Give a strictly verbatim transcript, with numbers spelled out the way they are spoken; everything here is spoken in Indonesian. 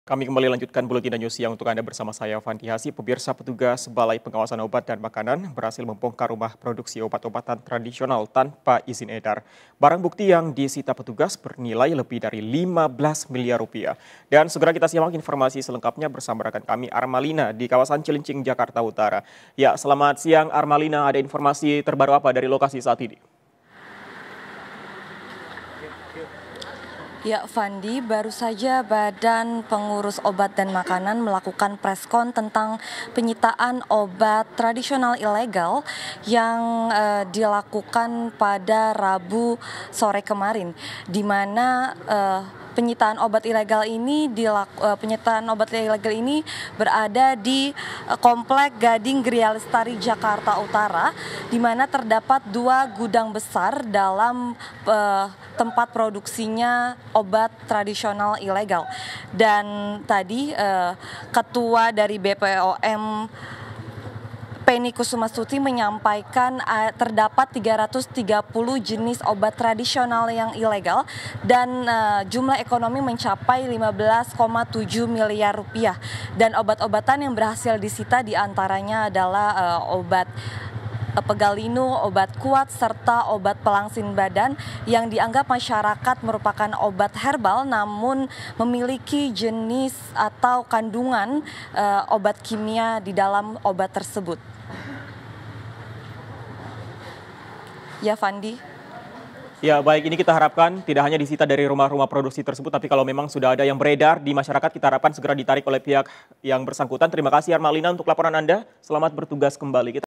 Kami kembali lanjutkan Buletin News Siang untuk Anda bersama saya, Fandi Hasi. Pemirsa, petugas Balai Pengawasan Obat dan Makanan berhasil membongkar rumah produksi obat-obatan tradisional tanpa izin edar. Barang bukti yang disita petugas bernilai lebih dari lima belas miliar rupiah. Dan segera kita simak informasi selengkapnya bersama rekan kami Armalina di kawasan Cilincing, Jakarta Utara. Ya, selamat siang Armalina, ada informasi terbaru apa dari lokasi saat ini? Ya, Fandi, baru saja Badan Pengurus Obat dan Makanan melakukan preskon tentang penyitaan obat tradisional ilegal yang uh, dilakukan pada Rabu sore kemarin, di mana uh, penyitaan obat ilegal ini dilaku, uh, penyitaan obat ilegal ini berada di uh, Komplek Gading Gria Lestari, Jakarta Utara, di mana terdapat dua gudang besar dalam uh, tempat produksinya obat tradisional ilegal. Dan tadi uh, Ketua dari B P O M Penny Kusumastuti menyampaikan uh, terdapat tiga ratus tiga puluh jenis obat tradisional yang ilegal dan uh, jumlah ekonomi mencapai lima belas koma tujuh miliar rupiah. Dan obat-obatan yang berhasil disita diantaranya adalah uh, obat Pegalinu, obat kuat, serta obat pelangsin badan yang dianggap masyarakat merupakan obat herbal namun memiliki jenis atau kandungan uh, obat kimia di dalam obat tersebut. Ya, Fandi. Ya, baik, ini kita harapkan tidak hanya disita dari rumah-rumah produksi tersebut, tapi kalau memang sudah ada yang beredar di masyarakat, kita harapkan segera ditarik oleh pihak yang bersangkutan. Terima kasih Armalina untuk laporan Anda. Selamat bertugas kembali. Kita